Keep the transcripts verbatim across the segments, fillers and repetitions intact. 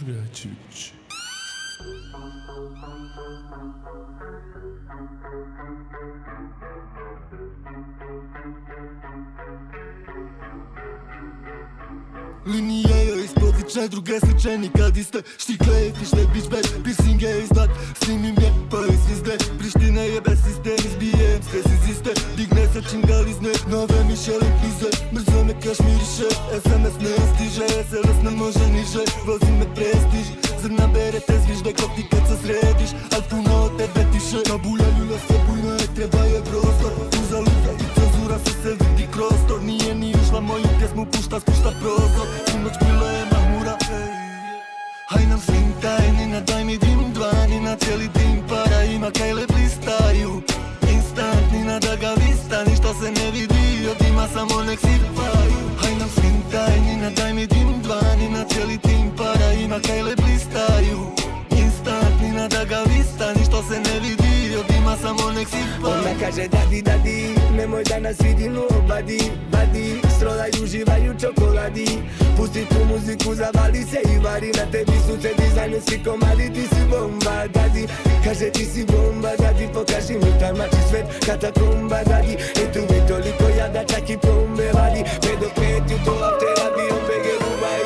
Jurgačić. Linije joj ispod lične, druge slične nikad iste. Štikle je tišne, bić bez piercinge je iznad. Snimim je, pa joj svizde. Prištine je bez sistem, izbijem stres iz iste. Digne se čim ga lizne, nove mišele klize. Brzo me kašmiriše, es em es ne stiže. es el es ne može niže, vozi me prestiž. Zrna bere te zvižde, ko ti kad se središ. Al puno od tebe tiše, na bulja ljula se bujno je, treba je prostor. Uzaluda i cenzura se se vidi kroz to. Nije ni ušla moju pjesmu, pušta, spušta prozor. Sinoć bilo je mahmura. Haj nam svim tajnina, daj mi dim dva nina. Cijeli tim para ima, kaj le blistaju. Instant nina da ga vista, ništa se ne vidi, od dima samo nek sipaju. Haj nam svim tajnina, daj mi dim dva nina. Cijeli tim para ima, kaj le blistaju. Instant nina da ga vista, ništa se ne vidi, od dima samo nek sipaju. Ona kaže dadi, dadi, nemoj da nas vidi nobody, badi. Strodaj uživaj u čokoladi. Pusti tu muziku, zavali se i vari. Na tebi su te dizajnerski komadi. Ti si bomba, dadi. Kaže ti si bomba, dadi. Pokaži mi taj mači svet, katakomba, dadi. I tu mi toliko jada, čak i plombe vadi. Pet do pet ju to aftera, bio bege Dubai.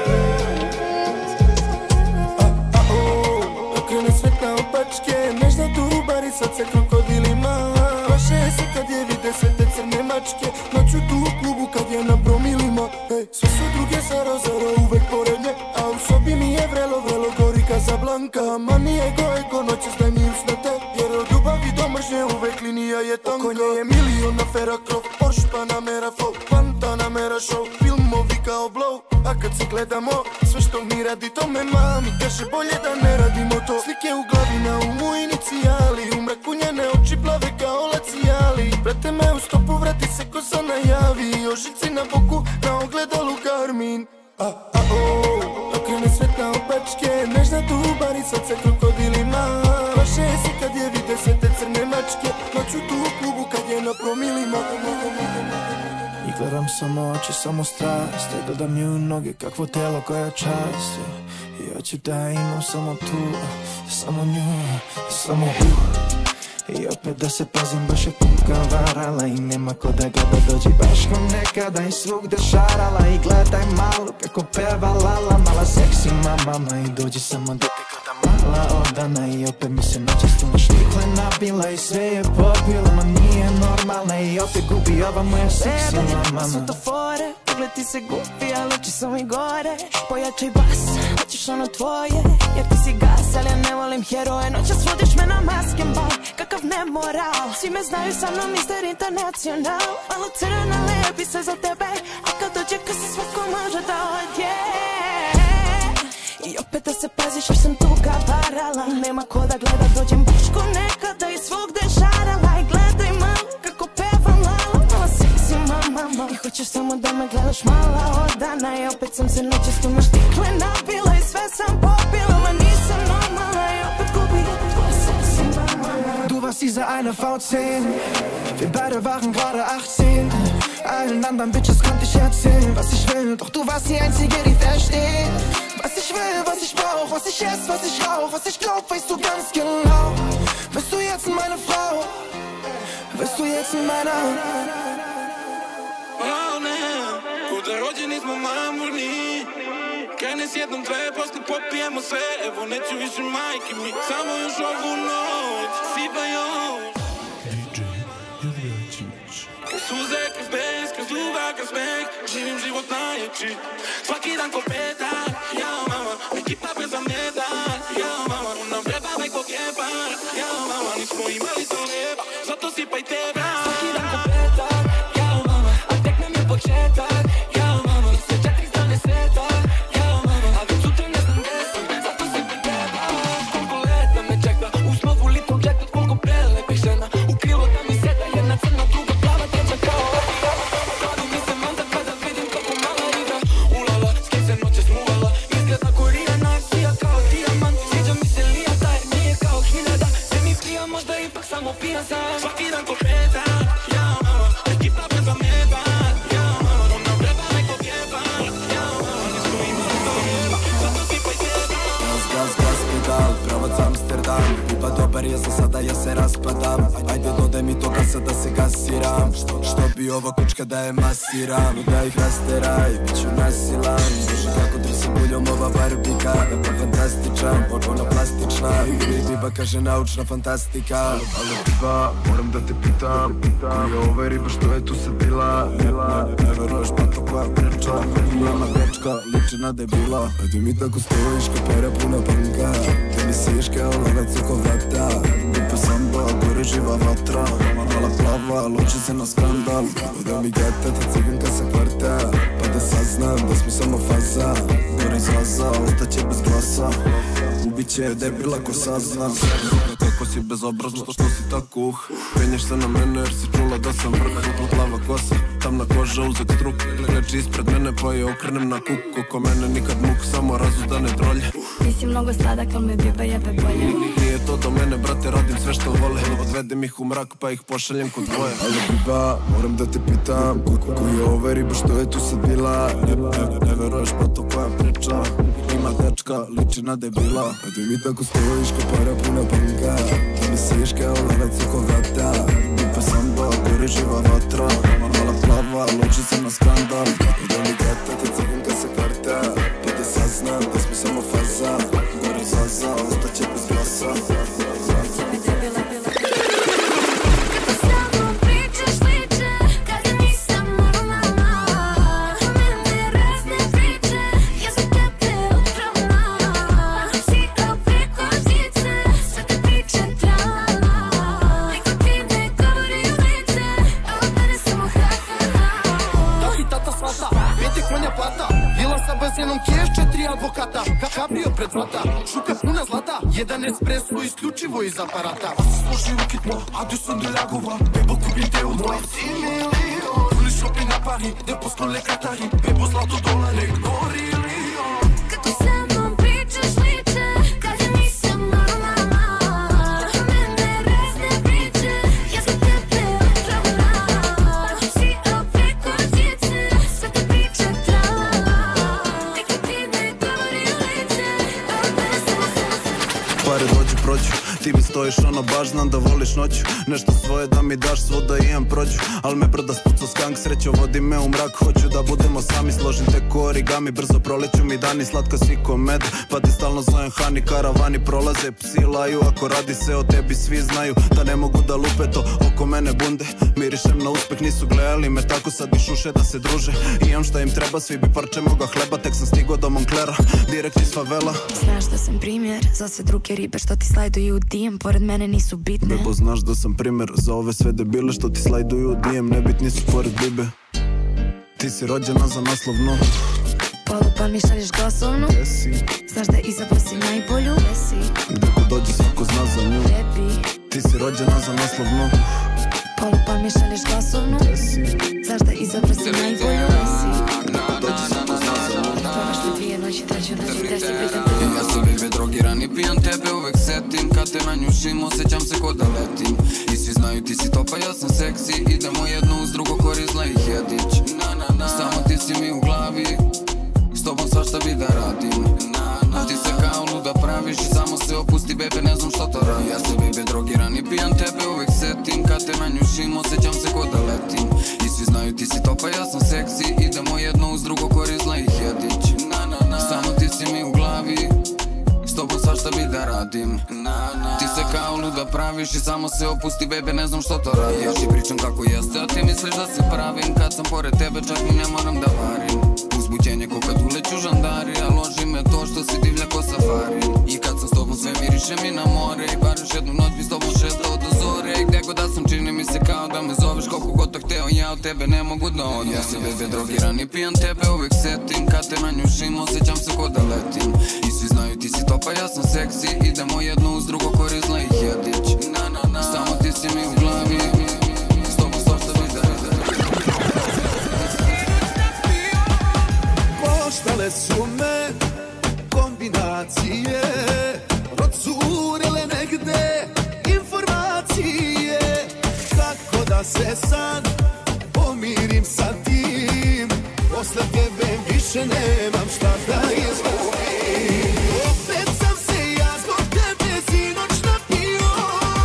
Okrene svet na opačke, nežna dubari, sad se krokodilima. Vaše se kad je vide sve te crne mačke. Noću tu u klubu kad je na promilima. Ej, sve su druge za rozaro, uvek pored nje. A u sobi mi je vrelo, vrelo gori Casablanca. Ma nije go, ego, noće staj mi usnete. Jer od ljubavi do mržnje uvek linija je tanka. Oko nje je milion afera, krov, Porsche, Panamera, flow, Pantanamera show, filmovi kao blow. A kad se gledamo, sve što mi radi to me mami kaže bolje da ne radimo to. Slike u glavi na umu inicijali, u mraku njene oči plave kao lacijali. Prate me u stopu, vrati se ko sa najavi. Ožici na boku, na ogledalu Garmin. A, a, o, okrene svet na opačke, nežna dubari, sad se krokodilima. Vaše se kad je vide sve te crne mačke. Noću tu u klubu kad je na promilima. I gledam samo oči, samo strast. I dodam mi u noge kakvo telo koja čast. I hoću da imam samo tu, samo nju, samo u. I opet da se pazim, baš je puka varala. I nema ko da gleda, dođi baš ko nekada. I svugde šarala i gledaj malo kako peva lala. Mala seksi mama i dođi samo da te gledam. Mala odana i opet mi se noćesto na štikle nabila. I sve je popila, ma nije normalna. I opet gubi ova moja seksi mama. Su to fore, pogled ti se gubi, ali oči su i gore. Pojačaj bas, hoćeš ono tvoje. Jer ti si gas, ali ja ne volim heroje. Noćas vodiš me na maskenbal, kakav nemoral. Svi me znaju, sa mnom mister Internacional. Malo crna lepi se za tebe, a kad dođe kasi svako može da odje. I opet da se paziš jer sam tuga varala. Nema ko da gleda, dođem baš ko nekada. I svugde šarala i gledaj malo kako pevam lala. Mala seksi mama, i hoćeš samo da me gledaš mala odana. I opet sam se noćas tu na štikle nabila. I sve sam popila, ma nisam normalna. I opet gubi tvoja seksi mama. Du warst diese eine V zehn, wir beide waren gerade achtzehn. Allen anderen Bitches konnte ich erzählen, was ich will. Doch du warst die Einzige, die versteht, was ich will, was ich brauch, was ich ess, was ich rauch, was ich glaub, weißt du ganz genau. Bist du jetzt meine Frau? Bist du jetzt meine... Oh ne, kuda rođeni smo mamurni. Krene s jednom dve, posle popijemo sve. Evo neću više majke mi, samo još ovu noć. Sipa još D J Jurgačić. suze kroz bez, kroz ljubav, kroz smeh. Živim život najjači, svaki dan ko petak. Jao mama, ekipa bez zametak. Jao mama, nam treba neko kepar. Jao mama, nismo imali to neba, zato sipaj teba. Svaki dan ko petak. Jao mama, a tek nam je početak. Jao mama, se četiri strane sveta. Jao mama, a već sutra ne znam gde sam, zato sipaj teba. Koliko leta me čeka, u slovu litog leta, koliko prelepih žena. U krilo da mi seda jedna crna, druga plava, treća kao avion. Radi mi se mandat kada vidim kako mala igra. Ulala, s kim se noće smuvala, izgleda ko Rijana, sija kao dijamant. Sviđa mi se lijata jer nije kao hiljada. Sve mi prija, možda ipak samo pijan sam. Svaki dan ko petak, jao mama, ekipa bez zametak. Jao mama, nam treba neko kjepa. Jao mama, nismo imali to neba, zato sipaj teba. ja za sada ja se raspadam. Ajde dodaj mi toga sad da se gasiram. Što bi ova kučka da je masiram. Da ih rasteraj, bit ću nasilan. Bože kako drsi buljom ova barbika. Da pa fantastičan, potpuno plastična. Ili biba kaže naučna fantastika. Ali biba, moram da te pitam, ko je ova riba što je tu sad bila? Ne veruješ pa to koja priča. Mama dečka, liči na debila. Ajde mi tako stojiš ka para puna banka. Te mi siš kao lanac oko vrata. Dupe samba, gore živa vatra. Mala plava, loči se na skandal. Da mi geta ta ciganka sa kvarta. Pa da saznam da smo samo faza. Gore zaza, ostaće bez glasa. Ubiće debila ko saznam. Kako si bezobrazno, što si tako uh. Penješ se na mene jer si čula da sam vrh. Plava kosa, tamna koža, uzak struk. Leči ispred mene pa je okrenem na kuk. Oko mene nikad muk, samo razudane trolje. Nisi mnogo sladak, al me biba jebe bolje. Nije to do mene, brate, radim sve što vole. Odvedem ih u mrak pa ih pošaljem kod dvoje. Ali biba, moram da te pitam, ko je ova riba što je tu sad bila? Ne veruješ pa to koja priča. Ima dečka, liči na debila. Ajde mi tako stojiš ko para puna banka. Da mi siš kao lanac oko vrata. Dupe samba, gore živa vatra. Mala plava, loči se na skandal. Da mi geta ta ciganka sa kvarta. Pa da saznam da smo samo faza. Gore zaza, ostaće bez glasa. Jednom kješ, četiri advokata, kabrio pred vrata, šuka puna zlata, jedan espresso isključivo iz aparata. Pa se složi u kitmo, Addison de Lagova, bebo kupim te u dvoje similio. Puli šopi na Pari, ne poskole Katari, bebo zlato dolare, gori lijo. Kako sa mnom pričaš liče, kad ja nisam normalna. Mene razne priče, ja sam tebe otrovna. Si opet kožice, sve te priče trala. Pare dođu, prođu, ti mi stojiš ono baš, znam da voliš noću. Nešto svoje da mi daš, svo da imam prođu. Al me brda spuco skank, srećo vodi me u mrak. Hoću da budemo sami, složim te ko origami. Brzo proleću mi dani, slatka svi ko med. Pa ti stalno zovem hani, karavani prolaze, psi laju. Ako radi se o tebi svi znaju da ne mogu da lupe to oko mene bunde. Mirišem na uspeh, nisu gledali me tako, sad bi šuše da se druže. Imam šta im treba, svi bi parče moga hleba. Tek sam stigo do Monklera, direkt iz favela. Znaš da sam primjer za sve druge ribe što ti slajduju u D M, pored mene nisu bitne. Bebo, znaš da sam primer za ove sve debile što ti slajduju u D M, nebitni su pored bibe. Ti si rođena za naslovnu. Polupan mi šalješ glasovnu. Jesi. Znaš da izabrao si najbolju. Jesi. Gde ko dođe svako zna za nju. Tebi. Ti si rođena za naslovnu. Polupan mi šalješ glasovnu. Jesi. Znaš da izabrao si najbolju. Jesi. Gde ko dođe svako zna za nju. Probaš me dvije noći, treću noći, deset pitam. Ja sam bebe drogiran i pijan tebe uvek setim. Kad te nanjušim osjećam se ko da letim. I svi znaju ti si to pa ja sam seksi. Idemo jedno uz drugo korizla i jedić. Samo ti si mi u glavi, s tobom svašta bi da radim. Ti se kao luda praviš i samo se opusti bebe, ne znam što to radi. Ja sam bebe drogiran i pijan tebe uvek setim. Kad te nanjušim osjećam se ko da letim. I svi znaju ti si to pa ja sam seksi. Idemo jedno uz drugo korizla i jedić. Samo ti si mi u glavi, s tobom svašta bi da radim. Ti se kao luda praviš i samo se opusti bebe, ne znam što to radi. Ja ti pričam kako jeste, a ti misliš da se pravim. Kad sam pored tebe čak mi ne moram da varim. Uzbuđenje ko kad uleću žandari, a loži me to što si divlja ko safari. I kad sam s tobom sve miriše mi na more. I bar još jednu noć bi s tobom šetao do zore. I gde god da sam čini mi se kao da me zoveš. Koliko god to hteo ja od tebe ne mogu da odem. Ja sam bebe drogiran i pijan tebe uvek setim. Kad te nanjušim osjećam se ko da letim. I svi znaju ti si to pa ja sam seksi. Idemo jedno uz drugo korizla i jedić. Samo ti si mi u glavi, s tobom svašta bi da radim. Koštale su me kombinacije, procurele negde informacije. Kako da se san pomirim sa tim, posle tebe više nemam šta da izgubim. Opet sam se ja zbog tebe sinoć napio,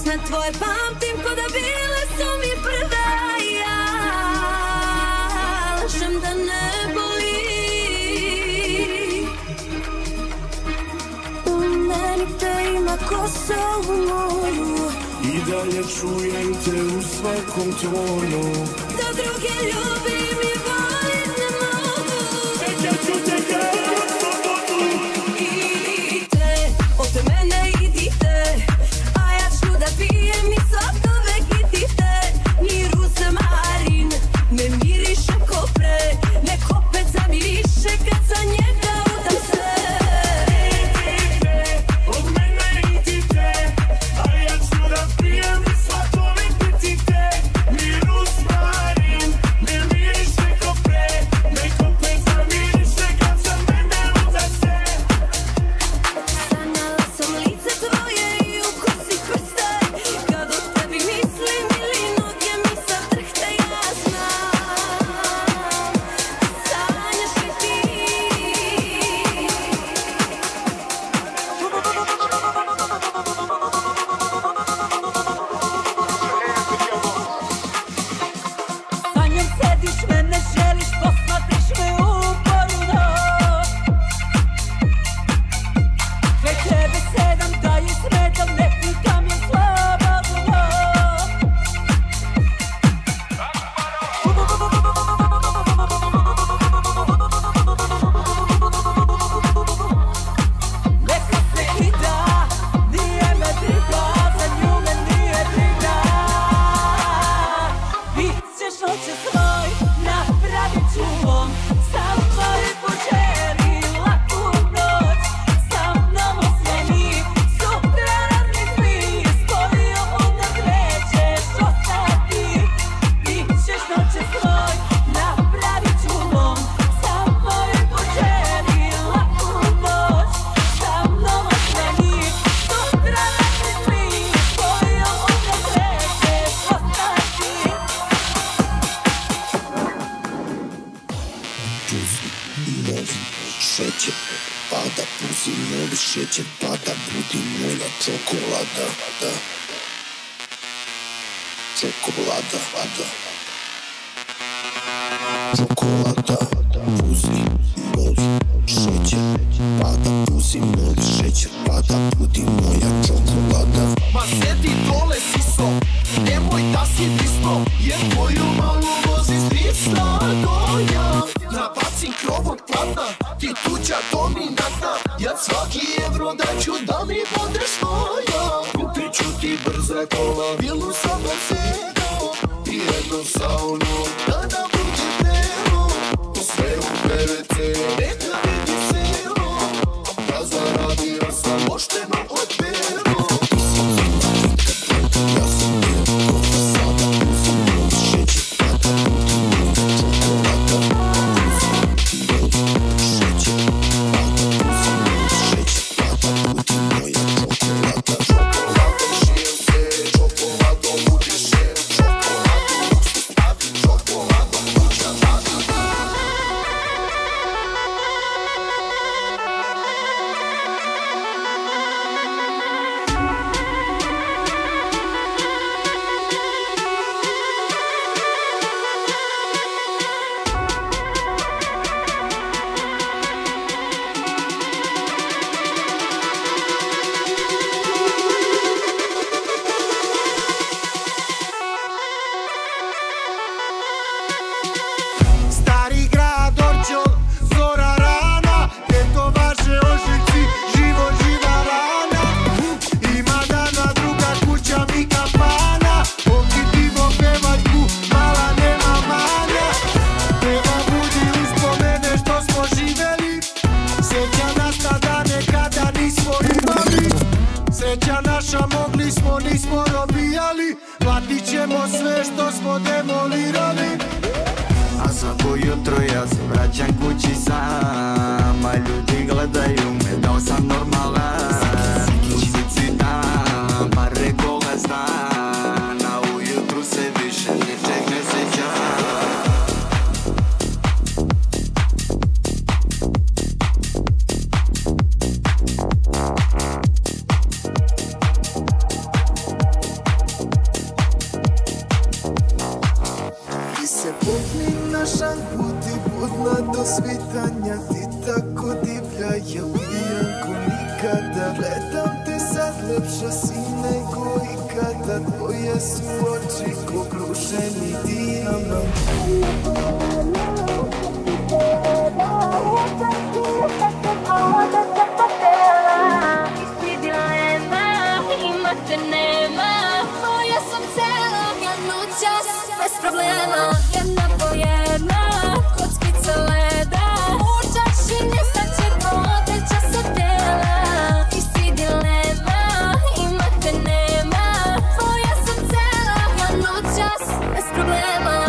Pjesme tvoje pamtim ko da bile su mi prve. Ja lažem da ne boli. U meni te ima ko se u moru. I dalje čujem te u svakom tonu. Da druge ljubim i volim ne mogu. Čekaj ću tebe u slobodu. Idite, od mene idite, a ja ću da pijem i slatove kitite. Ni ruzmarin ne miriše ko pre, nek opet zamiriše kad za njega udam se. Idite, od mene idite, a ja ću da pijem i slatove kitite. Ni ruzmarin ne miriše ko pre, nek opet zamiriše kad za mene udam se. Sanjala sam lice tvoje i ukus i prste, kad o tebi mislim ili noge mi sad drhte. Ja znam, sanjaš li ti? Sanjam sediš, mene želiš, posmatriš me uporno. Kraj tebe sedam, dalje smetam, ne pitam je slobodno. Neka se ida, nije me briga, za nju me nije briga. Bit ćeš noćas moj, napravit ću vam samo je poželi laku noć. Sa mnom osveni, sutra razmisli, spojio onda krećeš ostati. Bit ćeš noćas moj, napravit ću vam samo je poželi laku noć. Sa mnom osveni, sutra razmisli, spojio onda krećeš ostati. Novi šećer, pa da puzim novi šećer, pa da budi moja čokolada, da. Čokolada, da. Čokolada, puzim novi šećer, pa da puzim novi šećer, pa da budi moja čokolada. Ma sedi dole siso, nemoj da si disno, jer tvoju malu vozi strica doja. Nabacim krov od platna, ti tuđa dominantna, ja svaki evro daću da mi budeš moja. Kupit ću ti brza kola, vilu sa bazenom i jednu saunu, da da bude dnevno. To sve u P V C, neka vidi selo, da zaradio sam pošteno od pero. Ja sam bio kota, sada puzim novi šećer, pa da budi moja čokolada. Šećer, pa da puzim novi šećer, pa da budi moja čokolada. Čokolada žijem se, čokoladom udiše, čokoladu usta stavi, čokoladom kuća davi. Stari grad, Orćol, zora rana, eto vaše ožiljci, živo živa rana. Ima dana, druga kuća mi kafana, okitimo pevaljku, mala nema manja. Peva budi uspomene što smo živeli, sjeća nas tada nekada nismo imali. Sreća naša mogli smo, nismo robijali, platit ćemo sve što smo demolirali. A svako jutro ja se vraćam kući sam, a ljudi gledaju me da sam normalan. Uzici dan, pa rekao ga stan, a ujutru se više ničeg ne sjećam. san budi budna do svitanja. Ti tako divlja, ja pijan ko nikada. Gledam te sad, lepša si nego ikada. Tvoje su oči ko krušeni dijamant. Bez problema, jedna po jedna, kockica leda. Učaš i nestaće podeća sa tela. Ti si dilema, ima te nema. Tvoja sam cela, ja noćas, bez problema.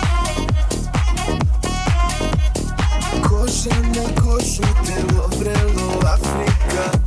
Koža na kožu, telo vrelo Afrika.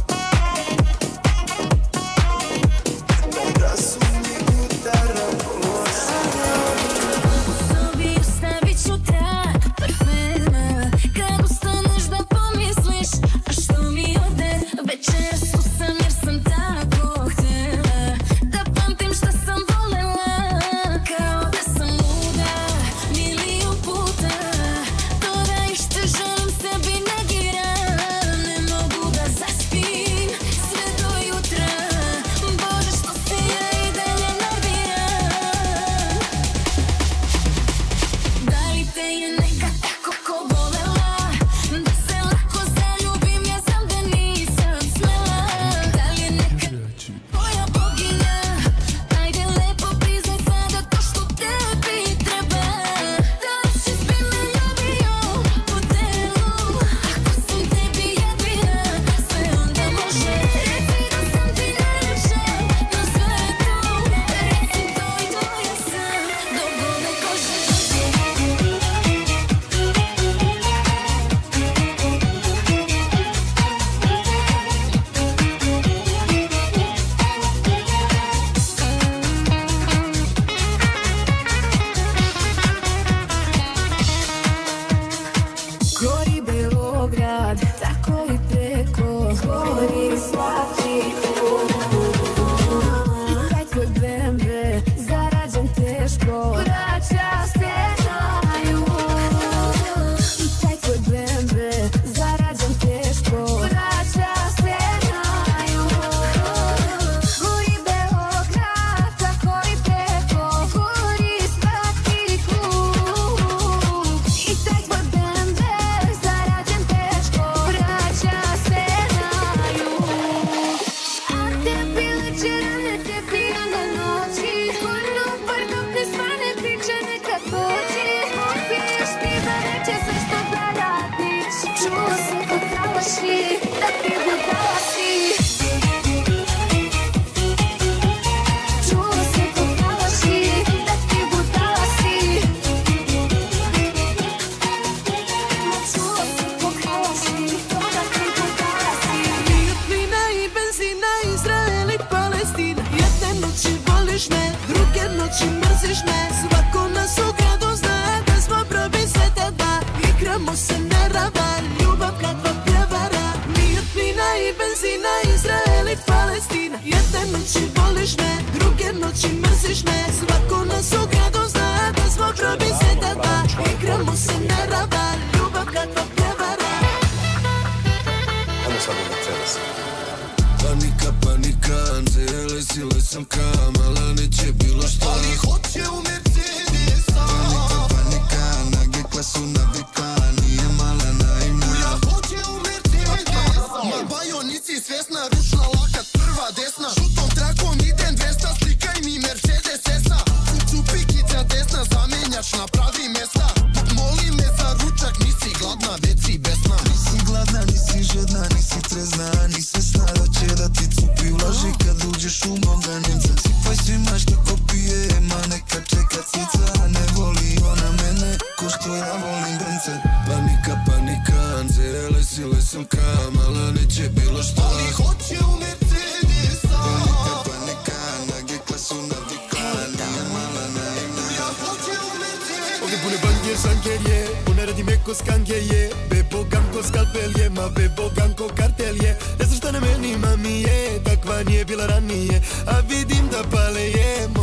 Panika, panika, anzele, sile sam kamala, neće bilo šta. Ali hoće u Mercedesa. Panika, panika, nage klasu navika, nije mala naivna. Ja hoće u Mercedesa. Ma bajo, nisi svesna, ručna lakat, prva desna. Žutom trakom idem dvesta, slikaj mi Mercedes S-a. Kucu pikica desna, zamenjač napravi mesta. Moli me za ručak, nisi gladna, već si besna. Nisi gladna, nisi žedna, nisi trezna, ni svesna da će da ti cupi ulaži kad uđeš u moga Njemca. Sipaj svima što ko pije, ma neka čeka cica. Ne voli ona mene, ko što ja volim bence. Panika, panika, anzele, sile sam kamala, neće bilo šta. Ali hoće u Mercedesa. Panika, panika, nage klasu navika, nije mala naivna. Ja hoće u Mercedesa. Ovdje pune bange, šanker je, pune radi meko skanke je. Bebo ganko skalpel je, ma bebo ganko kartel je. Ne znaš šta na meni mami je, takva nije bila ranije. A vidim da pale je, moje noći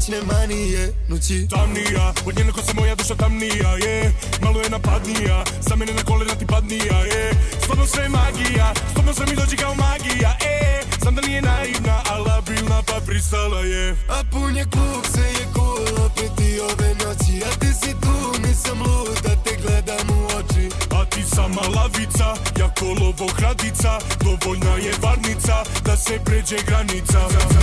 noćne manije, noći tamnija, od njene ko se moja duša tamnija, je malo je napadnija, sa mene na kolena ti padnija, je stvarno sve magija, stvarno sve mi dođi kao magija, e znam da nije naivna, a labilna pa pristala je. A pun je klub, sve je cool, opet i ove noći, a ti si tu, nisam lud da te gledam u oči. A ti sama lavica, ja kolovo hradica, dovoljna je varnica da se pređe granica.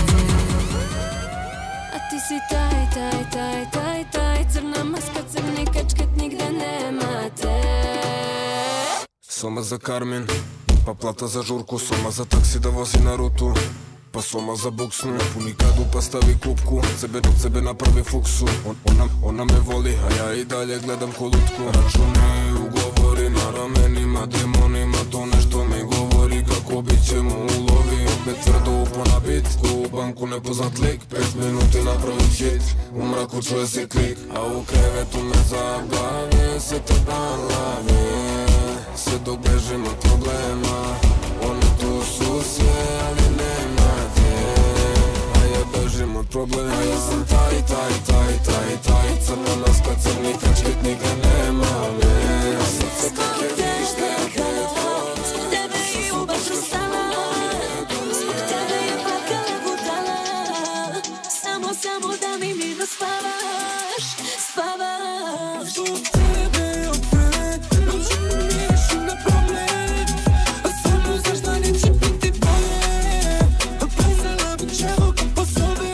A ti si taj, taj, taj, taj, taj, crna maska, crni kačket, nigde nemate. Soma za Karmin, pa plata za žurku, soma za taksi da vozi na rutu, pa soma za buksnu, puni kadu pa stavi klupku, od sebe do sebe napravi fuksu. On, ona, ona me voli, a ja i dalje gledam ko lutku. Račune i ugovori na ramenima, demonima, to nešto mi govori kako bit ćemo ulovi. Opet tvrdo upona bitku, u banku nepoznat lik, pet minuti napravim hit, u mraku čuje se klik, a u krevetu me zabave, se te balave, sve dok bežim od problema. Oni tu su sve, ali nema te, a ja bežim od problema. A ja sam taj, taj, taj, taj, taj, crna maska, crni kačket, nigde nema me. Ja srce tak je vište, Zbog tebe i u vatru stala, zbog tebe je plakala budala. Samo, samo da mi mirno spavaš, spavaš. Zbog tebe opet, noću miješim na problem, a samo znaš da neće biti bolje. A prezala bih čevo kad po sobe,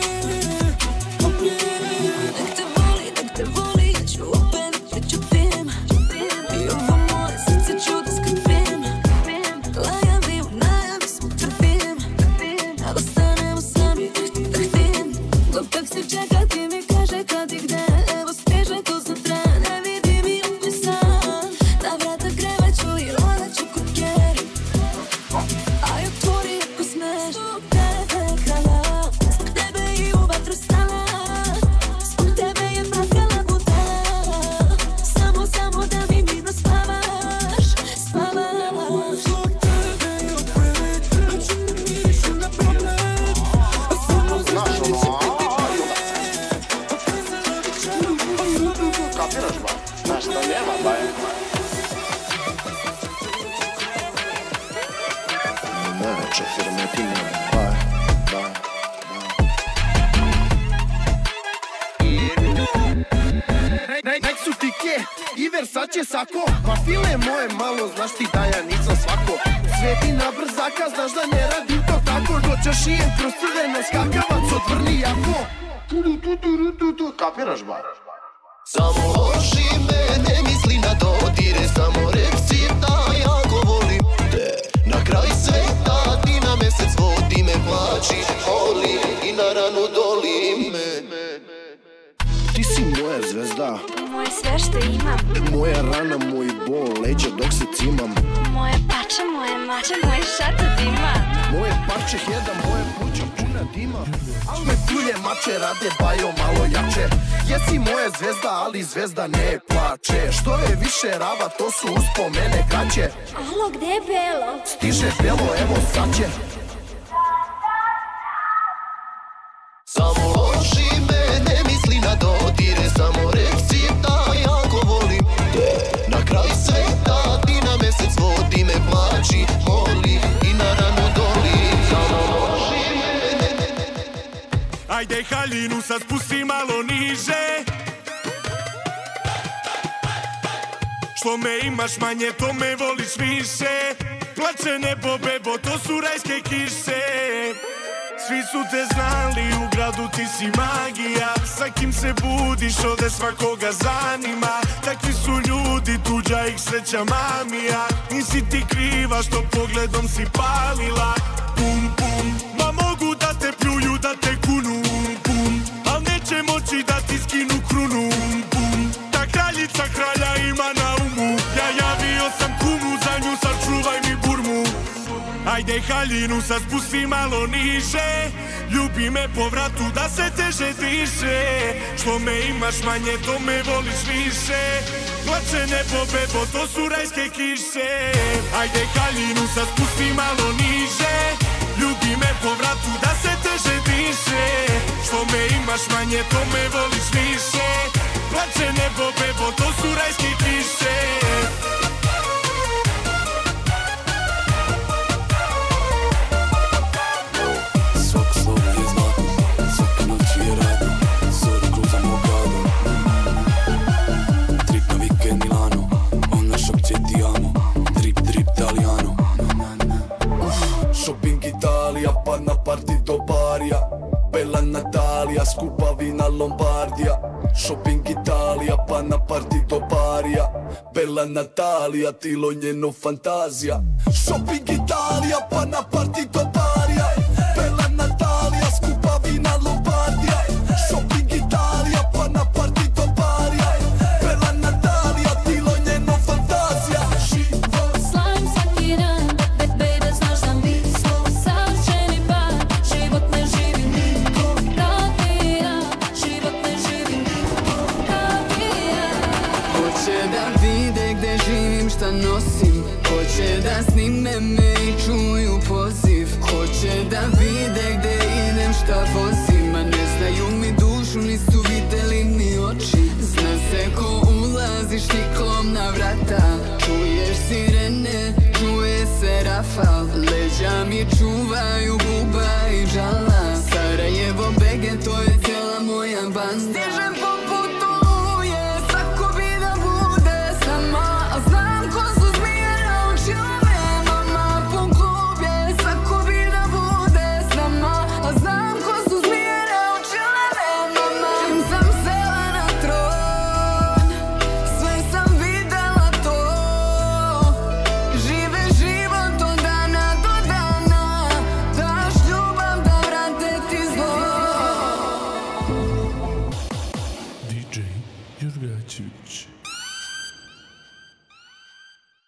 opet. Nek te voli, nek te voli, ja ću opet da pričutim. I ovo moje srce ću da skrpim. Lajavi u najavi smo trpim, da ostanemo sami, trhtim. Dok tak se čeka ti mi kaže kad i gde, evo stiže to sutra. Ne vidim i opet san, na vrata kreveću i lodaću kurkeri. Aj otvori ako smeš, zbog tebe krala, zbog tebe i u vatru stala, zbog tebe je plakala budala. Samo, samo da mi mirno spavaš, spavaš. Zbog tebe opet, noću miješim na problem, a samo znaš da neće biti bolje. A prezala bih čevo kad po sobe. Kapiraš ba? Znaš da nema ba je. Neće firmetina, ba, ba, ba. Nek su ti ke i Versace sako, pa file moje malo, znaš ti da ja nisam svako. Sveti na brzaka, znaš da ne radim to tako, doćašijem kroz crveno skakavac, odvrni jako. Kapiraš ba? Samo oši me, ne misli na dodire, samo reci da jako volim te. Na kraj sveta ti na mesec vodi me, plači, boli i na ranu doli me. Ti si moja zvezda, Moje sve što imam, moja rana, moj bol, leđa dok se cimam. moje pače, moje mače, moj šator ima. Moje parče hljeda, moje pluća puna dima. Al me fulje mače, rade bajo malo jače. Jesi moja zvezda, ali zvezda ne plače. Što je više rava, to su uspomene kraće. Alo, gde je Belo? Stiže belo, evo sad će. Samo oši me, ne misli na dodire, samo reci da jako volim te. Na kraj sveta ti na mesec vodi me, plači, boli i na ranu doli. Samo oši me. Ajde haljinu sad spusti malo niže, što me imaš manje, to me voliš više. Plače nebo bebo, to su rajske kiše. Svi su te znali, u gradu ti si magija. Sa kim se budiš, ode svakoga zanima. Takvi su ljudi, tuđa ih sreća mamija. Nisi ti kriva što pogledom si palila. Pum pum, ma mogu da te pljuju, da te kunu. Pum, al neće moći da ti skinu krunu. Pum, ta kraljica kralja ima na umu. Ja javio sam kumu, za nju sačuvaj mi burmu. Ajde haljinu sad spusti malo niže, ljubi me po vratu da se teže diše. Što me imaš manje, to me voliš više. Plače nebo bebo, to su rajske kiše. Ajde haljinu sad spusti malo niže, ljubi me po vratu da se teže diše. Što me imaš manje, to me voliš više. Plače nebo, bebo, to su rajske kiše. Svako slovo je zlato, svake noći je rado. Zori kruzamo gado. Trip na vikend Milano, ona šapće ti amo. Drip, drip, Italiano. Shopping Italija, pa na party do barija. Bella Natalia, skupa vina Lombardija. Shopping Italija, pa na party do barija. Bella Natalia, tilo njeno fantazija. Shopping Italija, pa na party do barija. Bella Natalia, skupa vina Lombardija. Shopping Italija, pa na party do barija. Bella Natalia, tilo njeno fantazija. Slavim svaki dan, baby, znaš da mi smo savršeni par. Život ne živi niko kao ti ja. Život ne živi niko kao ti ja. Hoće da vide gde živim, šta nosim. Hoće da snime me i čuju poziv. Hoće da vide gde idem, šta vozim. A ne znaju mi dušu, nisu videli ni oči. Zna se ko ulazi štiklom na vrata. Čuješ sirene, čuje se rafal. Leđa mi čuvaju buba i žala. Sarajevo, Bege, to je cijela moja banda. Stižem poput oluje, svako bi da bude sama. A znam ko su zmije, naučila me mama. Pun klub je, svako bi da bude sama. A znam ko su zmije, naučila me mama. Čim sam sela na tron, sve sam videla to. Žive život od dana do dana. Daš ljubav da vrate ti zlo. D J Jurgačević.